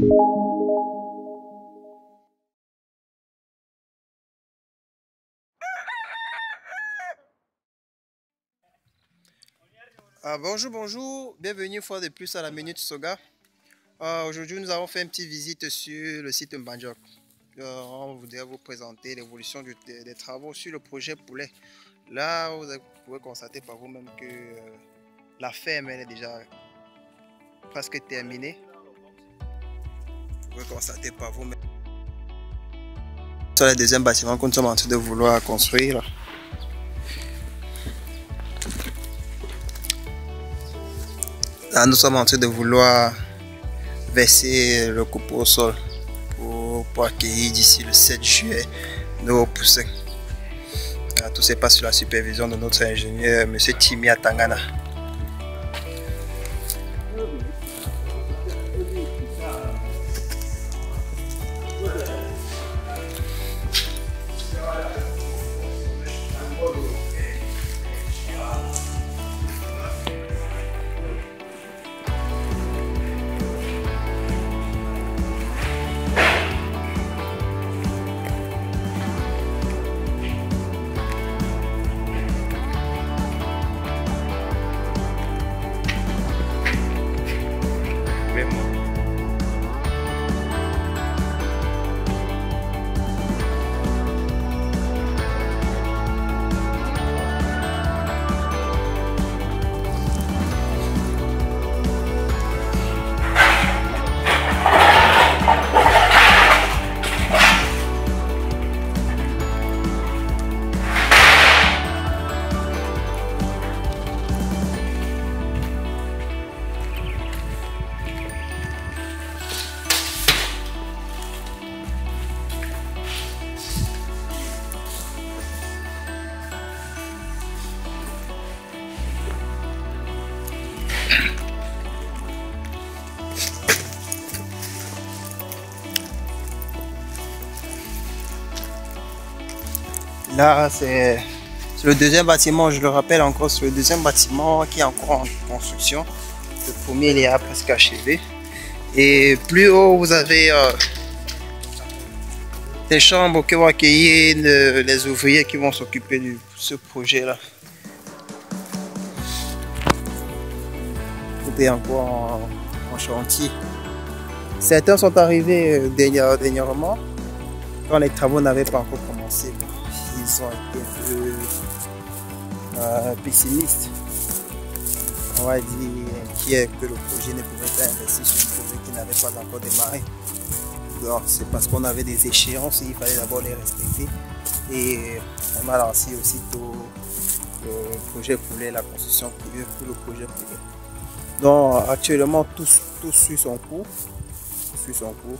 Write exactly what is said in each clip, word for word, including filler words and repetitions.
Ah, bonjour, bonjour, bienvenue une fois de plus à la Minute Soga. Ah, aujourd'hui, nous avons fait une petite visite sur le site Mbandjok. Euh, on voudrait vous présenter l'évolution du- des, des travaux sur le projet poulet. Là, vous pouvez constater par vous-même que euh, la ferme elle est déjà presque terminée. Vous pouvez constater par vous-même. C'est le deuxième bâtiment que nous sommes en train de vouloir construire. Là, nous sommes en train de vouloir verser le coupeau au sol pour, pour accueillir d'ici le sept juillet nos poussins. Ah, tout se passe sous la supervision de notre ingénieur, M. Timia Tangana. Là, c'est le deuxième bâtiment, je le rappelle encore, c'est le deuxième bâtiment qui est encore en construction. Le premier, il est à presque achevé. Et plus haut, vous avez euh, des chambres qui vont accueillir le- les ouvriers qui vont s'occuper de ce projet-là. Tout est encore en, en chantier. Certains sont arrivés euh, dernière- dernièrement, quand les travaux n'avaient pas encore commencé. Ils ont été un peu euh, pessimistes. On va dire inquiets que le projet ne pouvait pas investir sur un projet qui n'avait pas encore démarré. Donc c'est parce qu'on avait des échéances et il fallait d'abord les respecter. Et on a lancé aussitôt le projet poulet, la construction poulet pour le projet poulet. Donc actuellement tout, tout suit son cours. Tout suit son cours.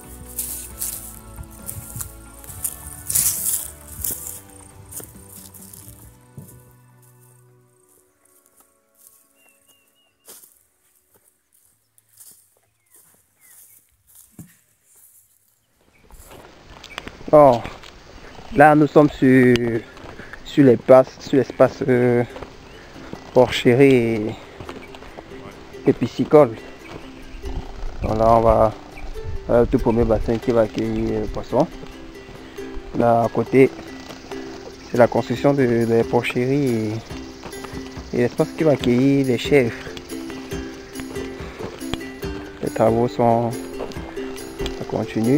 Bon, là nous sommes sur, sur l'espace sur l'espace euh, porcherie et, et piscicole. Donc là on va euh, le tout premier bassin qui va accueillir les poissons. Là à côté c'est la construction de, de la porcherie et, et l'espace qui va accueillir les chèvres. Les travaux sont ça continue.